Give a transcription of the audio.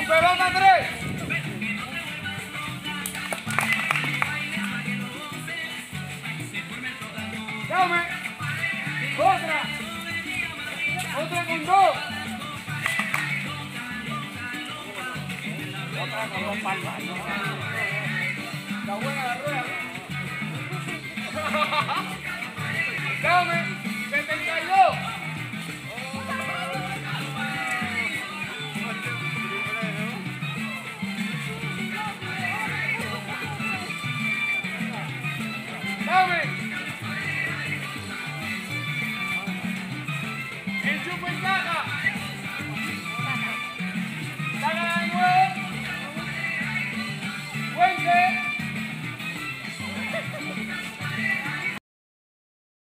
pelota 3. Llame. Otra. Otra con 2. Otra con 2 palmas. Está buena la rueda.